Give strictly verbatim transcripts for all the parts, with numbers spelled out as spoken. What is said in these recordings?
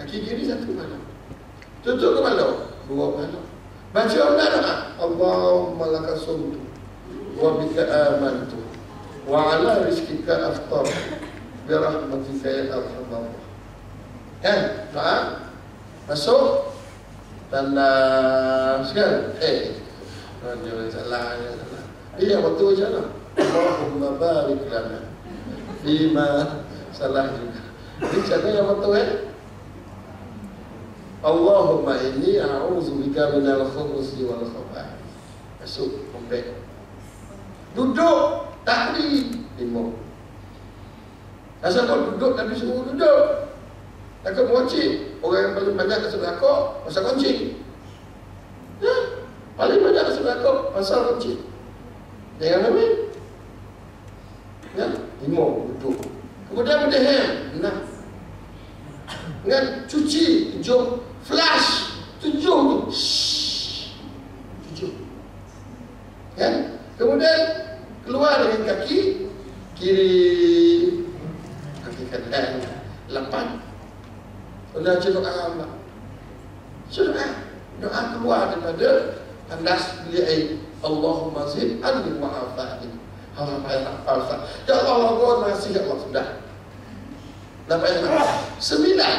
Kaki kiri satu pahala. Tutup kepala, dua pahala. Baca apa doa? Allahumma laka sumtu wa bika amantu wa ala rizkika aftar bi rahmatika ya arhamar. Kan? Doa masuk tandas kan? Eh, jangan salah, jangan salah. Iya, waktu macam mana? Allahumma barik lana fima salah juga. Ini cara yang betul eh? Allahumma inni a'udzubika minal khubuthi wal khaba'ith. Masuk, komplit. Duduk, takbir, lima. Asal kau duduk, Nabi suruh duduk. Takut mengunci. Orang yang paling banyak kesedekah pasal kunci. Ya, paling banyak kesedekah pasal kunci. Jangan ambil. Ya, lima duduk. Kemudian berdehem, enam. Dengan cuci, tujuh. Flash, tujuh tu. Shhh. Tujuh. Kan? Kemudian keluar dengan kaki kiri, kaki kanan, lapan. Sudah doa Allah. Sudah doa keluar daripada tandas bilik air. Allahumma zid anni wa afani. Allah payah hafal. Ya Allah, Allah masih ya Allah sudah. Dah payah hafal. Sembilan.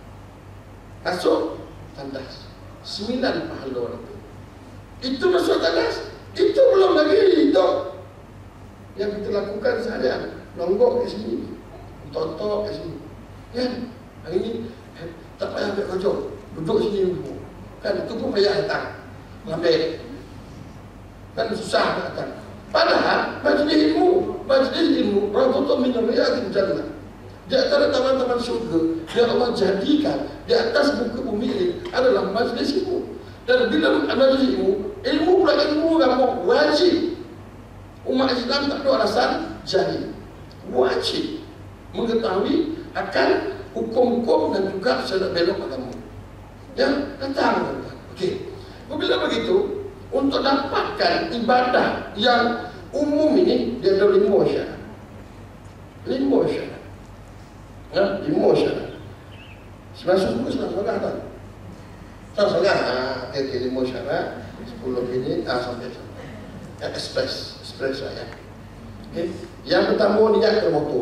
Masuk tandas. Sembilan pahala itu. Itu masuk tandas. Itu belum lagi itu yang kita lakukan seharian. Nonggok ke sini, tontok ke sini. Kan? Hari ini tak payah ambil kocok, duduk sini dulu. Kan itu pun payah datang ambil. Kan susah nak datang. Padahal majlis ilmu, majlis ilmu Rabbul min riyadil jannah. Di antara taman-taman syurga yang Allah jadikan di atas muka bumi ini adalah majlis ilmu. Dan bila majlis ilmu, ilmu pula ilmu agama wajib. Umat Islam tak ada alasan jahil. Wajib mengetahui akan hukum-hukum dan juga selak belok agama. Yang datang. Okey. Bila begitu, untuk dapatkan ibadah yang umum ini, dia ada lima syarat. Lima syarat. Ya, lima syarat. Sembilan suku, sembilan solah tak? Sembilan solah. Ha, okey, okay, lima syarat. Sepuluh minit, ah, sampai sampai. Ya, express. Express lah ya. Okay. Yang pertama, niat ke motor.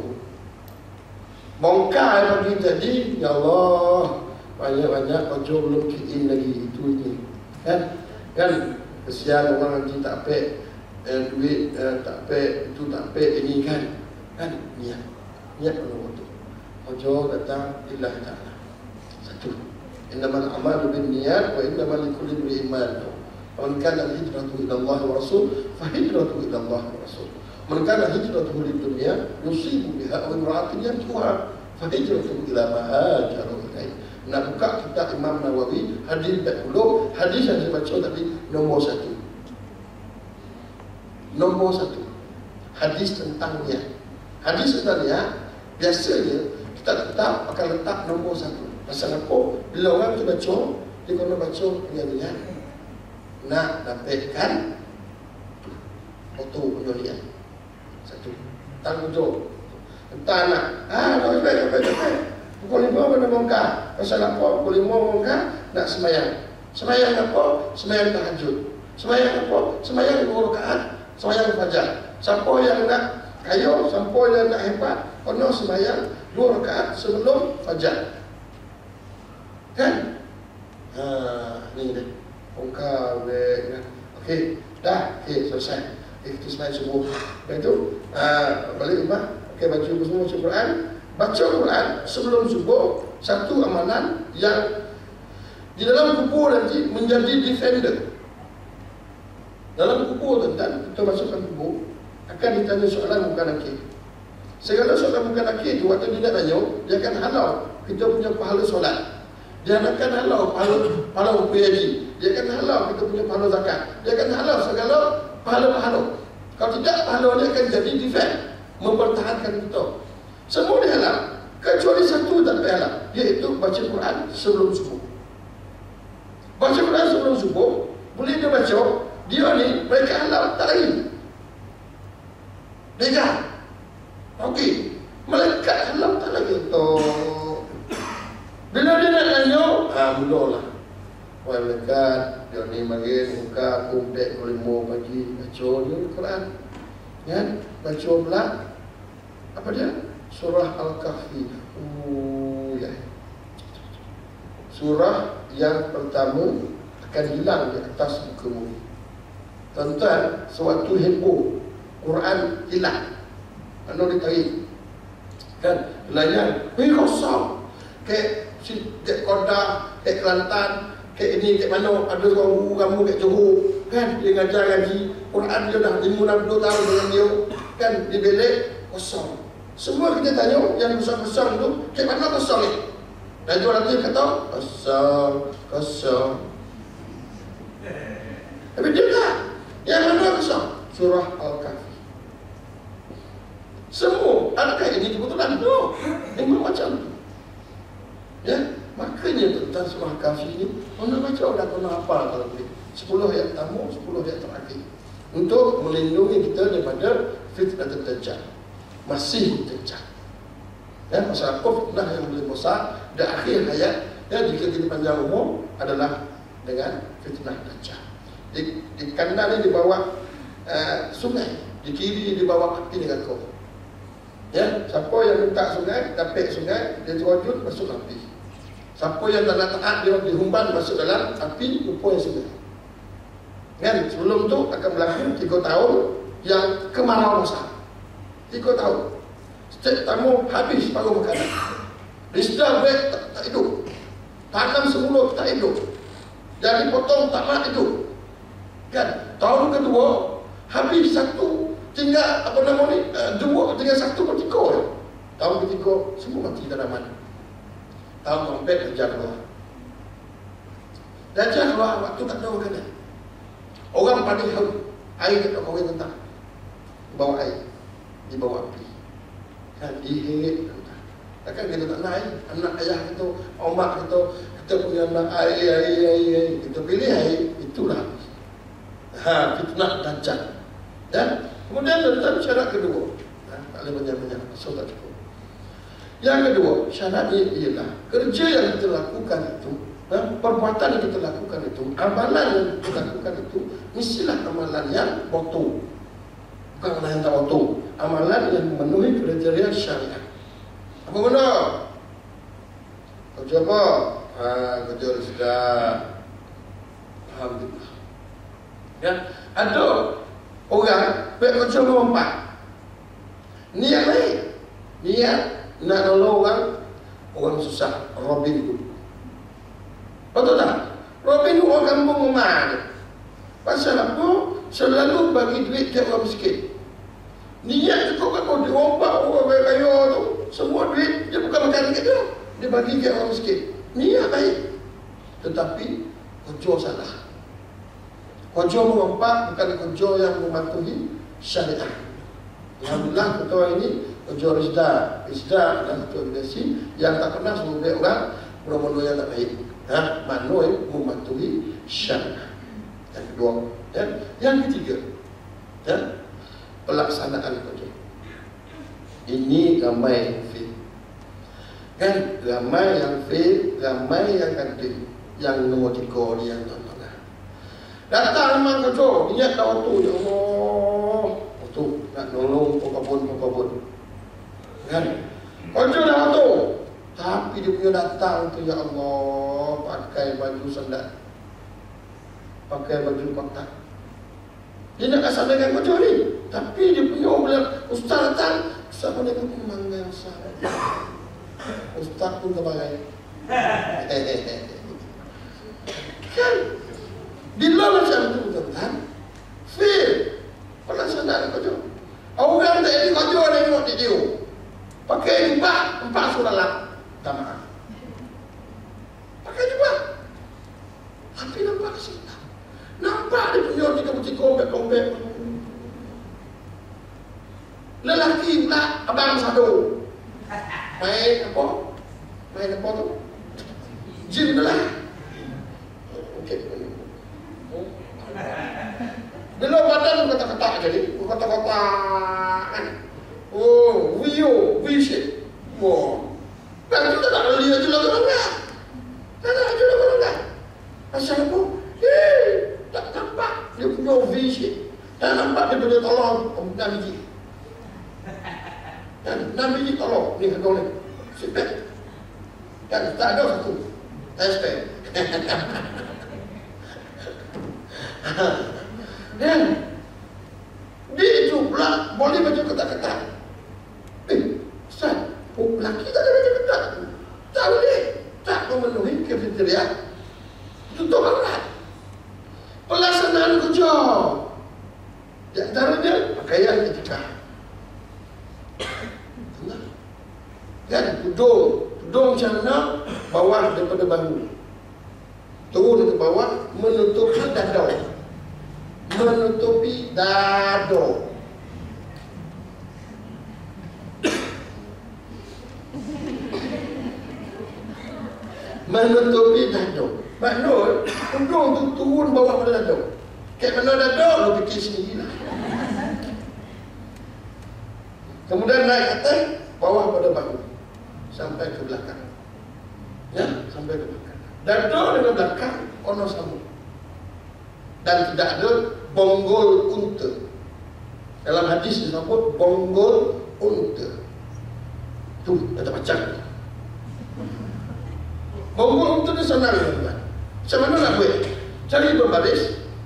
Bongkar pagi tadi, ya Allah, banyak-banyak kocok belum kiin lagi itu ini. Kan? Kan? Kesian orang nanti tak pek eh, duit, eh, tak pek, itu tak pek, ini kan? Kan? Niat. Niat ke motor. Kocok datang, ilah ta'ala. Satu. Innamal amalu bin niat, wa innamal likulli imri'in ma nawa. Man kana hijratuhu ila Allah wa Rasul, fa hijratuhu ila Allah wa Rasul. Man kana hijratuhu lid dunya yusibu biha aw imra'atin yantuha, fa hijratuhu ila ma hajara ilaihi. Nak buka kitab Imam Nawawi hadis empat puluh, hadis yang saya baca tadi nombor satu. Nombor satu. Hadis tentang niat. Hadis tentang niat biasanya kita tetap akan letak nombor satu. Pasal apa? Bila orang tu baca, dia kena baca dengan niat nak dapatkan foto penyolian. Satu. Tanggung jawab. Entah nak, ah, tak boleh, tak boleh, tak boleh. Pukul lima kena bongkar. Pasal apa? Pukul lima bongkar, nak semayang. Semayang apa? Semayang tahajud. Semayang apa? Semayang dua rakaat. Semayang fajar. Siapa yang nak kaya, siapa yang nak hebat, kena semayang dua rakaat sebelum fajar. Kan? Ha, ni dia. Bongkar, kan? Okey, dah. Okey, selesai. Okey, kita semayang subuh. Lepas tu, uh, balik rumah. Okey, baca semua baca Quran. Baca Quran sebelum subuh, satu amalan yang di dalam kubur nanti menjadi defender. Dalam kubur tuan-tuan, kita masukkan kubur, akan ditanya soalan bukan akhir. Segala soalan bukan akhir itu, waktu dia nak tanya, dia akan halau kita punya pahala solat. Dia akan halau pahala, pahala P H D. Dia akan halau kita punya pahala zakat. Dia akan halau segala pahala-pahala. Kalau tidak, pahala dia akan jadi defend, mempertahankan kita. Semua dihalang, kecuali satu tak dihalang, iaitu baca Quran sebelum subuh. Baca Quran sebelum subuh, boleh dia baca, dia ni mereka halang tak lagi. Mereka, okey, malaikat halang tak lagi. Toh, bila dia nak Ah, mula lah. Wah, lekat, dia ni bagi muka, kumpek, kelima pagi, baca dia Quran. Kan? Baca pula, apa dia? Surah Al-Kahfi. Oh, ya. Surah yang pertama akan hilang di atas muka bumi. Tuan-tuan, sewaktu heboh, Quran hilang. Mana ditarik? Kan? Belajar, weh kosong. Kayak si Dek Kodah, Dek Kelantan, kayak ini, kayak mana, ada orang guru kamu kayak Johor, kan, dia ngajar ngaji, Quran dia dah lima enam puluh tahun dengan dia, kan, di belik, kosong. Semua kita tanya, yang kosong-kosong tu, kayak mana kosong ni? Dan tu orang tu kata, kosong, kosong. Tapi dia tak, yang mana kosong? Surah Al-Kahfi. Semua, adakah ini kebetulan? No, memang macam tu. Ya, makanya tentang surah Kahfi ini, mana baca dah kena hafal kalau boleh. Sepuluh ayat pertama, sepuluh ayat terakhir. Untuk melindungi kita daripada fitnah Dajjal. Masih Dajjal. Ya, pasal apa fitnah yang boleh besar dan akhir hayat, ya, jika kita panjang umur adalah dengan fitnah Dajjal. Di, di kanan ini di bawah uh, sungai, di kiri di bawah api neraka. Ya, siapa yang minta sungai, dapat sungai, dia terwujud masuk api. Siapa yang tak nak taat, dia dihumban masuk dalam api lupa yang sebenarnya. Kan? Sebelum tu akan berlaku tiga tahun yang kemarau besar. Tiga tahun. Setiap tamu habis paruh makanan. Risda break tak, tak hidup. Tanam semula tak hidup. Jadi potong tak nak hidup. Kan? Tahun kedua habis satu, tinggal apa nama ni? Uh, dua, tinggal satu per tiga. Ya? Tahun ketiga semua mati tanaman. Tahun keempat Dajjal keluar. Dajjal keluar waktu tak ada makanan. Orang paling haus, air tak ada orang tentang. Bawa air, di bawah api. Kan diheret. Takkan kita tak nak air, anak ayah kita, omak kita, kita punya anak air, air, air, air. Kita pilih air, itulah. Ha, fitnah Dajjal. Dan kemudian dalam syarat kedua, ha, tak boleh banyak-banyak, so tak cukup. Yang kedua, syaratnya ialah kerja yang kita lakukan itu, ha, perbuatan yang kita lakukan itu, amalan yang kita lakukan itu, mestilah amalan yang betul. Bukan amalan yang tak betul, amalan yang memenuhi kriteria syariat. Apa benda? Kerja apa? Ha, kerja sudah. Alhamdulillah. Ya, ada orang buat kerja melompat. Niat baik. Niat nak nolong orang, orang susah. Robin Hood. Betul tak? Robin Hood orang kampung memang. Pasal apa? Selalu bagi duit ke orang miskin. Niat cukup kan kalau dia rompak orang kaya tu, semua duit dia bukan makan dekat dia, dia bagi ke orang miskin. Niat baik, tetapi kerja salah. Kerja merompak bukan kerja yang mematuhi syariat. Alhamdulillah ketua ini kerja Rizda. Rizda adalah satu organisasi yang tak pernah suruh duit orang benda-benda yang tak baik. Ha? Mana yang mematuhi syariat. Yang kedua, ya. Yang ketiga, ya, pelaksanaan kerja. Ini ramai yang fail. Kan? Ramai yang fail, ramai yang ada. Yang nombor tiga ni yang tak tahu. Datang memang kerja, niat dah waktu, ya Allah. Waktu nak nolong pokok-pokok. Kan? Kerja dah waktu. Tapi dia punya datang tu, ya Allah, pakai baju sandal, pakai baju kotak. Dia nak laksanakan kerja ni, tapi dia punya orang bilang, ustaz datang, ustaz pun dia pun memanggai ustaz. Ustaz pun terbagai. Kan? Bila macam tu, tuan-tuan, fail pelaksanaan kerja. Orang tak ada kerja, dia tengok video. Pakai empat, empat surah lah. Tak maaf. Pakai juga. Tapi nampak kesilap. Nampak dia punya tiga putih kombek-kombek. Lelaki pula abang sado. Main apa? Main apa tu? Jin dah lah. Okey. Bila badan kata-kata jadi, kata-kata kan. Oh, video, V-shape. Wah. Kan kita tak boleh lihat juga orang. Tak ada juga. Kan tak ada satu. Tak expect. Dan dia itu pula boleh baca ketat-ketat. Eh, Ustaz, oh, lelaki tak ada baca ketat. Tak boleh. Tak memenuhi kriteria tutup aurat. Pelaksanaan kerja. Di antaranya pakaian etika. Kan, tudung. Tudung macam mana? Bawah daripada bahu. Turun ke bawah, menutupi dada. Menutupi dada. Menutupi dada. Maknanya, tudung tu turun bawah pada dada. Kayak mana dada, lu fikir sendiri lah. Kemudian naik atas, bawah pada bahu. Sampai ke belakang. Ya, sampai ke belakang. Dada dengan belakang, ono sama. Dan tidak ada bonggol unta. Dalam hadis disebut bonggol unta. Tu, kata macam. Bonggol unta ni senang, teman-teman. Macam mana nak buat? Cari berbaris.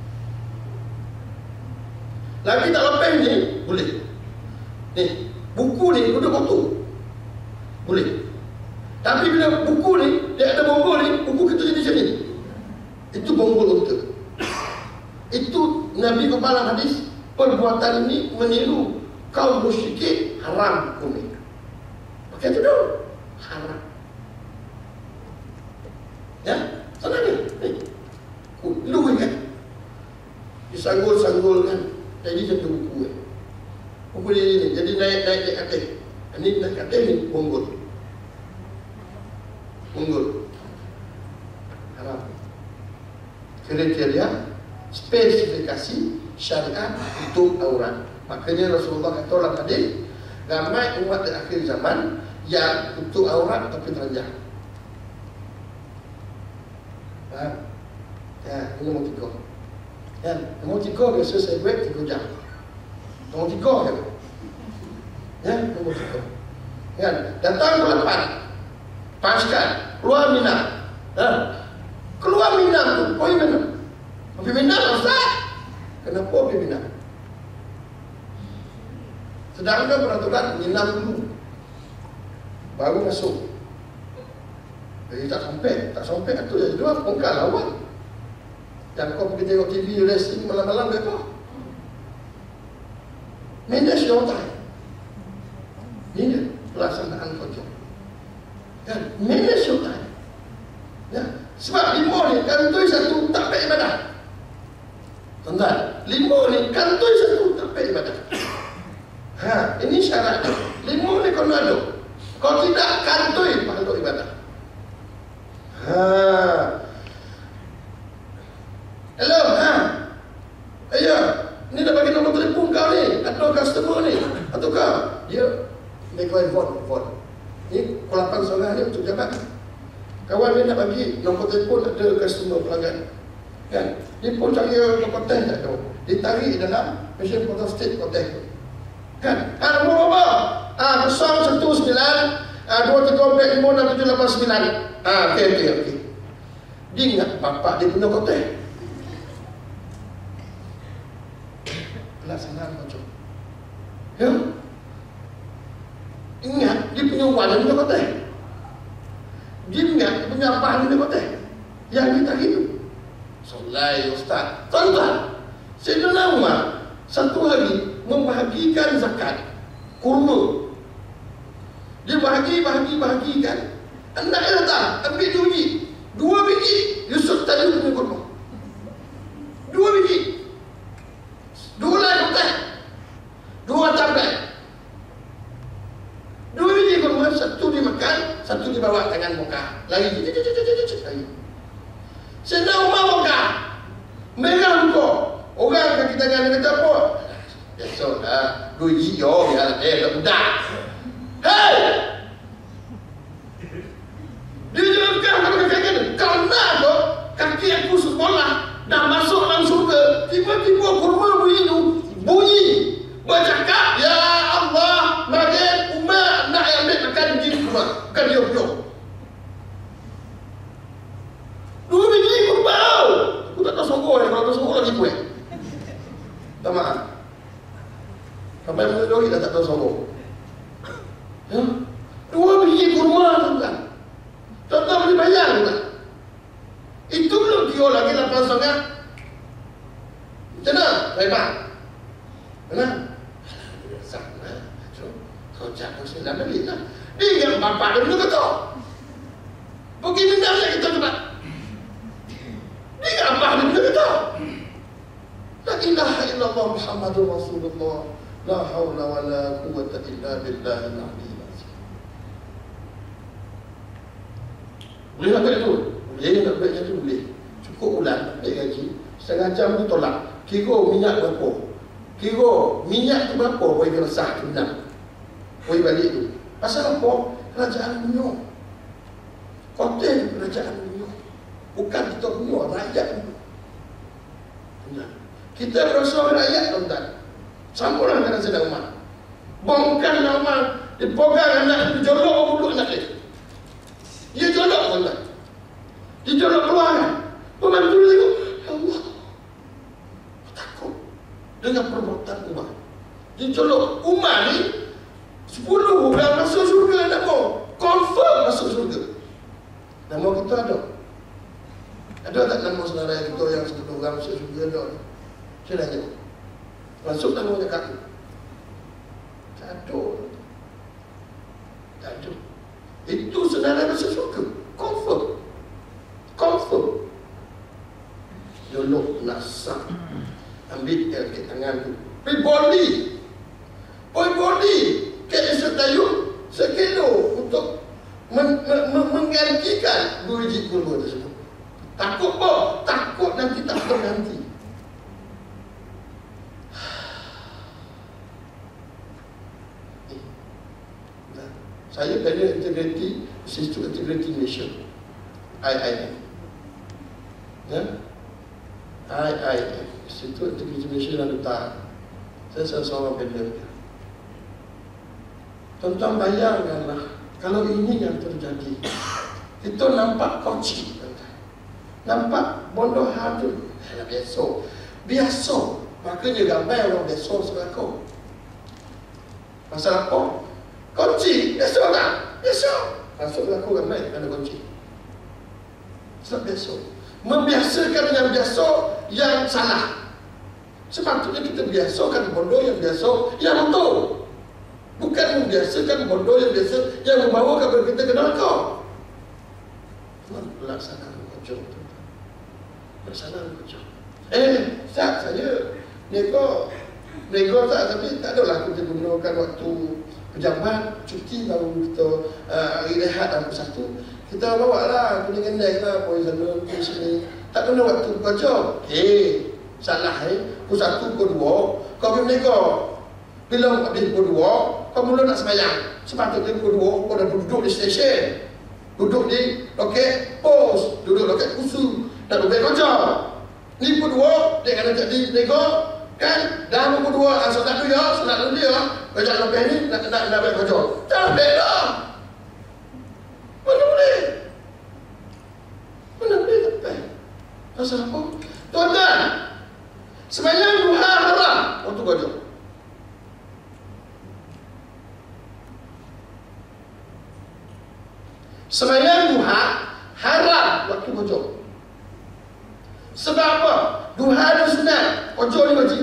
Lagi tak lepas ni, boleh. Ni, buku ni duduk kotor. Boleh. Tapi bila buku ni, dia ada bonggol ni, buku kita jadi macam ni. Itu bonggol unta. Itu Nabi kepala hadis, perbuatan ini meniru kaum musyrikin, haram hukumnya. Pakai itu dulu. Haram. Ya, senang ni. Lu kan? Disanggul-sanggul kan. Jadi satu buku kan. Buku ni, jadi naik-naik ke atas. Ini naik ke atas ni, bonggol. Unggul. Haram. Kriteria, spesifikasi syariat untuk aurat. Makanya Rasulullah kata dalam hadis, ramai umat di akhir zaman yang tutup aurat tapi telanjang. Faham? Ya, ini nombor tiga. Ya, nombor tiga biasa saya buat tiga jam. Nombor tiga kan? Ya, nombor tiga. Ya, datang bulan depan. Paskan, keluar Minang. Ha? Keluar Minang tu, pergi mana? Pergi Minang, Ustaz? Kenapa pergi Minang? Sedangkan peraturan Minang dulu. Baru masuk. Jadi tak sampai, tak sampai tu jadi dua, pengkal awal. Dan kau pergi tengok T V racing malam-malam berapa? Manage your time. Ini pelaksanaan kerja. Kan, manage your time. Ya, sebab lima ni kantoi satu tak baik ibadah. Tuan-tuan, lima ni kantoi satu tak baik ibadah. Ha, ini syarat. Lima ni kau ada. Kau tidak kantoi pahala ibadah. Ha. Hello, ha. Ayo, ni dah bagi nombor telefon kau ni. Ada customer ni. Atau kau? Ya, dia kau phone, phone. Ni kulapan seorang ni untuk jabat. Kawan dia nak bagi nombor telefon ada customer pelanggan. Kan? Dia pun cari nombor teh tak tahu. Dia tarik dalam mesin photostat kotak tu. Kan? Ah, nombor apa? Ah, kosong satu sembilan, ah, dua tiga empat lima enam tujuh lapan sembilan. Ah, okey okey okey. Dia ingat bapak dia punya kotak. Pelaksanaan macam. Ya. Ingat dia punya wang dia punya kotak. Dia ingat dia punya abah dia punya kotak. Yang dia tarik itu. Solai Ustaz. Tuan-tuan, Sayyidina Umar satu hari membahagikan zakat kurma. Dia bahagi, bahagi, bahagikan. Anaknya datang, ambil dua biji. Dua biji, Yusuf tadi punya kurma. Dua biji. Dua lai kotak. Dua tablet. Dua biji kurma, satu dimakan, satu dibawa tangan muka. Lagi, lagi. Sayyidina Umar muka. Merah muka. Orang kaki tangan dia kata apa? Biasalah, dua biji yo, ya, eh, tak budak. Hei! Dia jelaskan kepada kaki dia, kerana tu, kaki aku sekolah, dah masuk dalam surga, tiba-tiba kurma bunyi itu, bunyi, bercakap, ya Allah, Nabi Umar nak yang ambil makan biji kurma, bukan dia-dia. skor lagi lapan setengah. Macam mana? Hebat. Mana? Sama. So, kau cakap sembilan balik lah. Dia yang bapak dia dulu kata. Pergi minta saya kita cepat. Dia yang abah dia dulu kata. La ilaha illallah Muhammadur Rasulullah. La hawla wa la quwwata illa billahil aliyyil azim. Boleh tak itu? Boleh tak baiknya tu boleh. Cukup bulan baik gaji. Setengah jam tu tolak. Kira minyak berapa? Kira minyak tu berapa? Boleh kena sah tu minyak. Boleh balik tu. Pasal apa? Kerajaan dunia. Konten kerajaan dunia. Bukan kita dunia, rakyat dunia. Kita berasa rakyat tuan-tuan. Sampulah kena sedang umat. Bongkar nama, dipogang anak, dijolok mulut anak dia. Dia jolok tuan-tuan. Dia jolok keluar. Pembantu dia tengok, ya Allah. Takut dengan perbuatan umat. Dia jolok umat ni. Sepuluh orang masuk syurga nak mau. Confirm masuk syurga. Nama kita ada. Ada tak nama saudara kita yang sepuluh orang masuk syurga ada? Saya tanya. Masuk nama dekat tu. Tak ada. Tak ada. Itu saudara masuk syurga. Confirm. Confirm. Jolok nasab. Ambil ke tangan tu. Pergi body. Pergi body. Kayak setayung sekilo untuk men, men, men, menggantikan dua biji kurma tersebut. Takut apa? Takut nanti tak terganti. Eh, nah, saya pada integriti, Institute Integrity Malaysia, I I M. Ya? I I M, Institute Integrity Malaysia dan letak. Saya salah seorang pendek. Tuan-tuan bayangkanlah kalau ini yang terjadi. Kita nampak koci, nampak bodoh hadu. Alah biasa. Biasa. Makanya gambar orang biasa sebelakang. Pasal apa? Koci. Biasa tak? Biasa. Masuk belakang gambar ada koci. Sebab biasa. Membiasakan yang biasa yang salah. Sepatutnya kita biasakan bodoh yang biasa yang betul. Bukan membiasakan bodoh yang biasa yang membawa kepada kita ke neraka. Pelaksanaan kocok. Pelaksanaan kocok. Eh, Ustaz, saya nego, nego tak, tapi tak adalah kita gunakan waktu pejabat, cuti baru kita uh, rehat dalam satu. Kita bawa lah, kuning endek lah, poin sana, poin sini. Tak kena waktu kocok. Eh, salah eh. Pukul satu, pukul dua, kau pergi nego. Bila habis pukul dua, kau mula nak sembahyang. Sepatutnya pukul dua, kau dah duduk di stesen. Duduk di loket pos. Duduk loket khusus. Dan loket kocok. Ni pukul dua, dia kena jadi nego. Kan? Dah pukul dua, solat dulu ya, solat dulu ya. Kocok lebih ni, nak nak nak ambil kocok. Tak ambil lah. Mana boleh? Mana boleh tak ambil? Pasal apa? Tuan-tuan, sembahyang duha haram waktu kocok. Sembahyang duha haram waktu kocok. Sebab apa? Duha itu sunat, kocok ni wajib.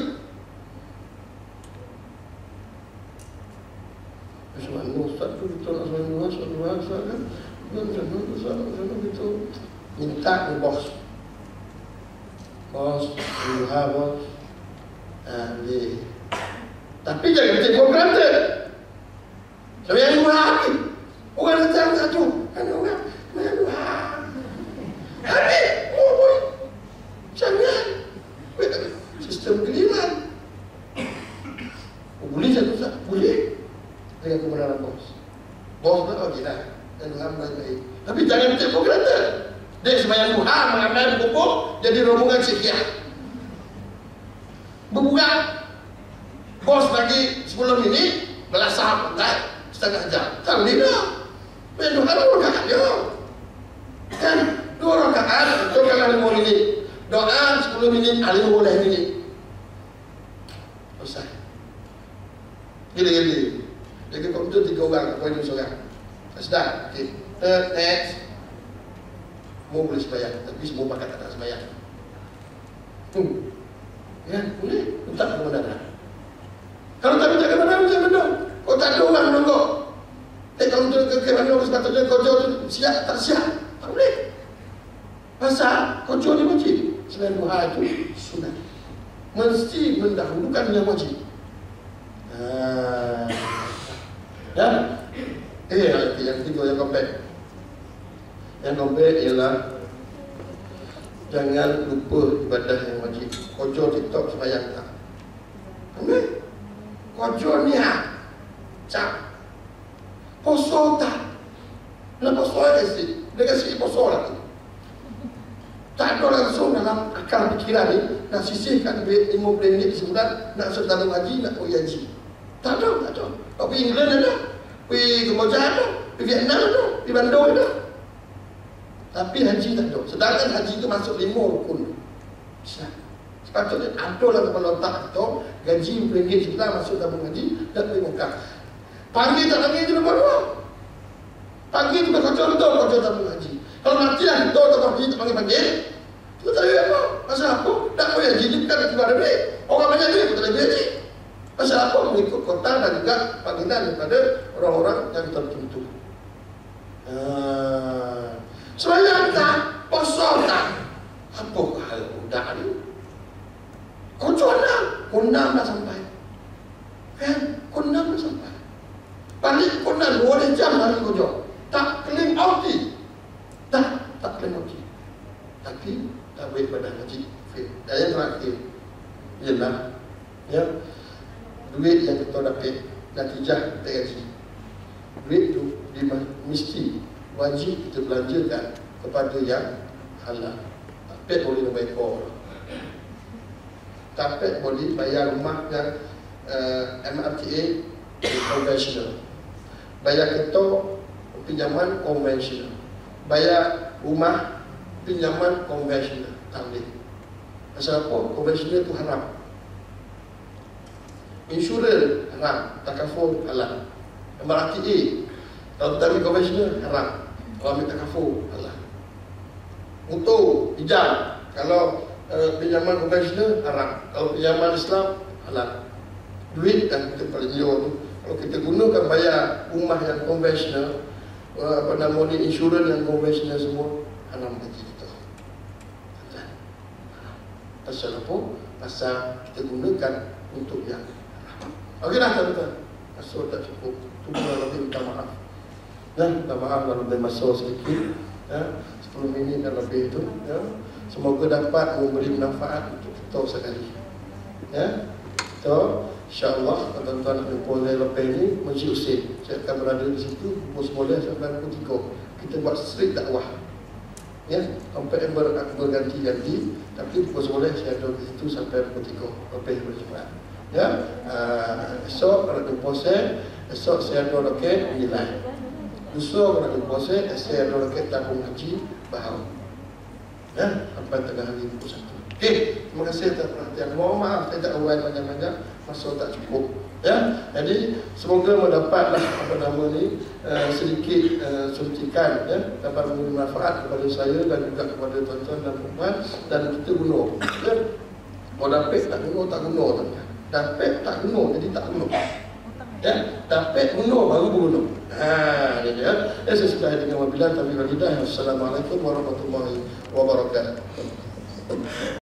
Sebab Ustaz tu kita nak sembahyang duha, solat duha, solat kan? Solat itu minta ke bos. Bos, duha bos. Ah, boleh. Tapi jangan take for granted. Sembahyang duha habis. Orang datang satu, kan orang sembahyang duha. Habis, oh boy. Jangan. Sistem giliran. Oh, boleh satu Ustaz? Boleh. Dengan kebenaran bos. Bos pun okey dah. Dan duha baik-baik. Tapi jangan take for granted. Dia sembahyang duha, mengambil kubur, jadi rombongan sekian. Berbuka. Bos bagi sepuluh minit, belasah pantai, setengah jam. Tak boleh dah. Main duha dua rakaat je. Kan? Dua rakaat, itu kalau lima minit. Doa sepuluh minit, lima belas minit. Selesai. Gila-gila. Jadi komputer tiga orang, poin seorang. Sedang. Okey. Third, next. Mau boleh sembahyang, tapi semua pakat tak nak sembahyang. Hmm. Ya, boleh. Tak kebenaran. Kalau tak minta kebenaran, macam mana? Kau tak ada orang menunggu. Eh, kalau tu kebenaran sepatutnya kau jauh tu siap, tak siap. Tak boleh. Pasal kau jauh di masjid. Selain doa itu, sunat. Mesti mendahulukan yang wajib. Ah. Ya? Eh, yang kedua yang kompet. Yang kompet ialah jangan lupa ibadah yang wajib. Kojo TikTok sembahyang tak. Ambil. Kojo niat. Cap. Poso tak. Nak poso ya kasi. Dia kasi poso lagi. Tak ada langsung dalam akal pikiran ni nak sisihkan duit lima puluh ringgit sebulan nak sedang haji, nak pergi haji. Tak ada, tak ada. Kau pergi England ada, pergi Kamboja ada, pergi Vietnam ada, pergi Bandung ada. Tapi haji tak ada. Sedangkan haji itu masuk lima rukun. Sepatutnya ada lah kepala otak kita, gaji lima puluh ringgit sebulan masuk tabung haji dan pergi Mekah. Panggil tak panggil itu nombor dua. Panggil itu berkocor betul, kocor tabung haji. Kalau mati lah kita tabung haji tak panggil-panggil. Kita tak boleh apa? Pasal apa? Tak boleh haji itu bukan akibat duit. Orang banyak duit, kita tak boleh haji. Pasal apa? Mengikut kota dan juga panggilan daripada orang-orang yang tertentu. Uh, Sembahyang tak? Poso tak? Apa hal budak ni? Kocor lah. Kunam dah sampai. Kan? Kunam dah sampai. Balik kunam dua jam hari kocor. Tak klaim auti. Tak, tak klaim auti. Tapi tak boleh pada haji. Dan yang terakhir ialah ya, duit yang kita dapat natijah kita gaji. Duit itu mesti wajib kita belanjakan kepada yang halal. Tak boleh nak bayar kor. Tak boleh bayar rumah yang uh, M R T A konvensional. Bayar ketok pinjaman konvensional. Bayar rumah pinjaman konvensional. Tak boleh. Pasal apa? Konvensional itu haram. Insurans haram. Takaful halal. M R T A kalau tak konvensional haram. Kalau ambil takaful halal. Untuk pinjam, kalau uh, pinjaman konvensional haram. Kalau pinjaman Islam halal. Duit yang kita paling jauh tu, kalau kita gunakan bayar rumah yang konvensional, uh, apa nama ni, insurans yang konvensional semua haram bagi kita. Pasal apa? Pasal kita gunakan untuk yang haram. Okeylah tuan-tuan. Masuk tak cukup. Tunggu lebih minta maaf. Dan minta maaf kalau lebih masuk sedikit. Ya, sepuluh minit dan lebih itu. Ya. Semoga dapat memberi manfaat untuk kita sekali. Ya. So, insya-Allah tuan-tuan nak jumpa saya lepas ini Masjid Husin. Saya akan berada di situ pukul sembilan sampai pukul tiga. Kita buat street dakwah. Ya, sampai ber, berganti-ganti. Tapi pukul sembilan saya ada di situ sampai pukul tiga. Lebih berjemaah. Ya, uh, esok kalau jumpa saya, esok saya ada loket nilai. Lusa kalau jumpa saya, saya ada loket tabung haji Bahau. Ya, sampai tengah hari pukul satu. Okey, terima kasih atas perhatian. Mohon maaf saya tak awal banyak-banyak, masa tak cukup. Ya, jadi semoga mendapatlah apa nama ni uh, sedikit uh, suntikan, ya, dapat memberi manfaat kepada saya dan juga kepada tuan-tuan dan puan dan kita guna. Ya, mau dapat tak guna tak guna tuan-tuan. Dapat tak guna jadi tak guna. Ya, dapat guna baru guna. Ha, ini ya. Ya, saya sudah dengan wabillahi taufiq wal hidayah. Assalamualaikum warahmatullahi wabarakatuh.